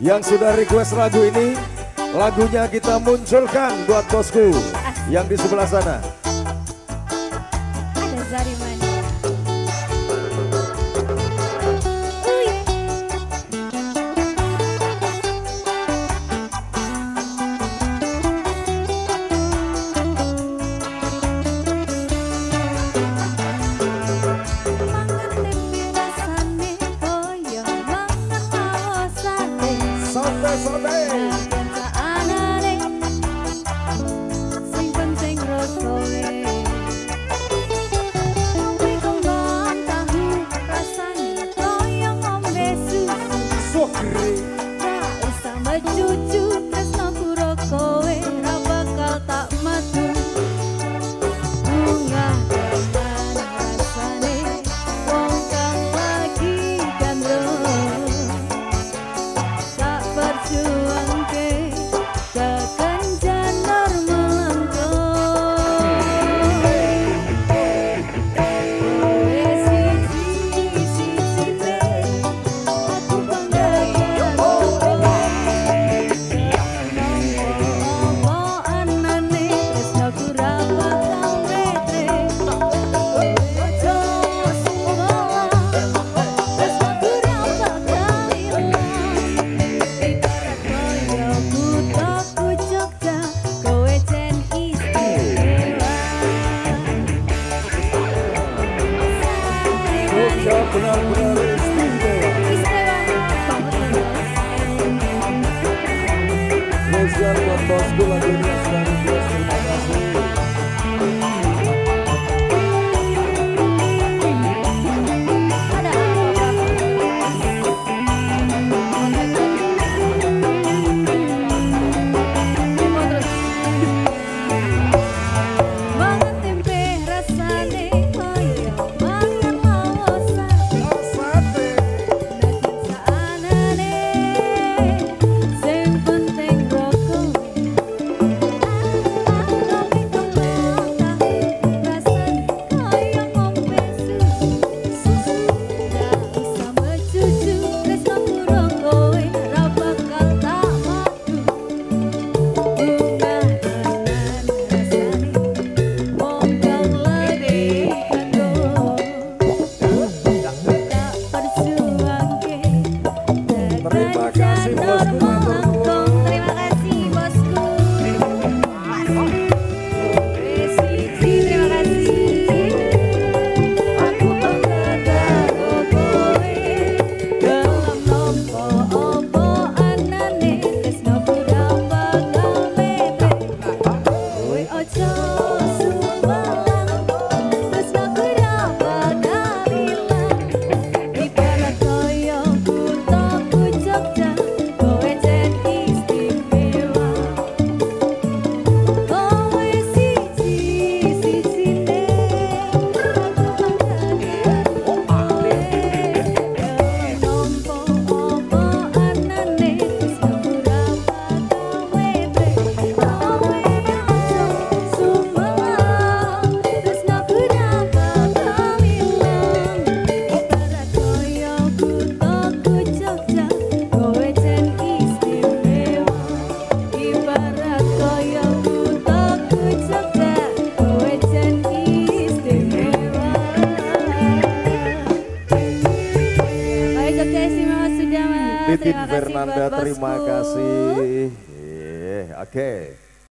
Yang sudah request lagu ini, lagunya kita munculkan buat bosku yang di sebelah sana. Ada Zarimania. Cucu tresno kuro kowe ra bakal tak madu bunga dengan rasane wong kang lagi gandrung tak berjuangke tekan janur melengkung wes siji aku bangga benar-benar istimewa. Spesial buat bosku lagunya sudah request, terima kasih. Titin Fernanda, terima kasih. Oke.